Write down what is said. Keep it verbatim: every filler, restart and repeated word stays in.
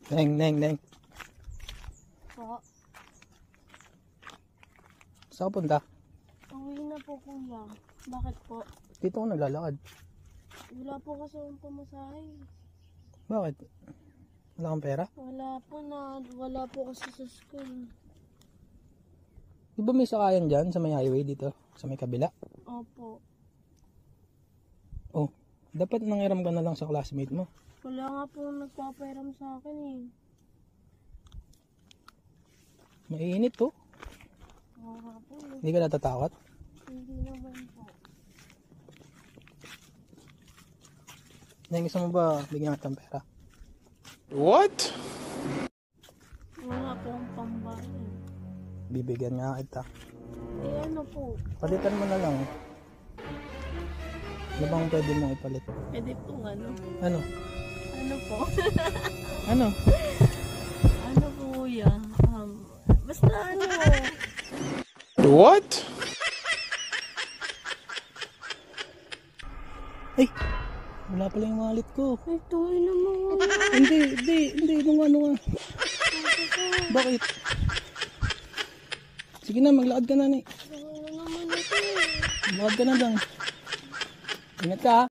Neng, neng, neng. Po. Saan ka punta? Uwi na po kuya. Bakit po? Dito ako naglalakad. Wala po kasi akong pamasahe. Bakit? Wala kang pera? Wala po na. Wala po kasi sa school. Di ba may sakayan dyan sa may highway dito? Sa may kabila? Opo. Oh, dapat nangiram ka na lang sa classmate mo. Wala nga po nagpapairam sa akin eh. Mainit to. Wala po eh. Hindi ka natatakot? Hindi naman po. Neng, gusto mo ba bigyan ka ng pera? What? Wala po akong pambayad. Bibigyan nga kita. Eh ano po? Palitan mo na lang. Ano bang pwede mong ipalit? Pwede po ano? Ano? Ano po? Ano? Ano po kuya? Um, basta ano? What? Ay! Wala pala yung wallet ko. Ay, tuloy naman. Hindi, hindi, hindi. Ano nga, ano nga. Bakit? Sige na, maglakad ka na ni. Tuloy naman ito eh. Maglakad ka na lang. Ingat ka ha.